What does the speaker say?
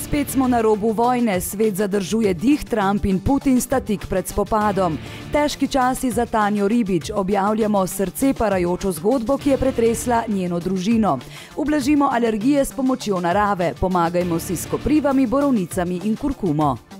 Spet smo na robu vojne, svet zadržuje dih, Trump in Putin sta tik pred spopadom. Težki časi za Tanjo Ribič, objavljamo srce parajočo zgodbo, ki je pretresla njeno družino. Ublažimo alergije s pomočjo narave, pomagajmo si s koprivami, borovnicami in kurkumo.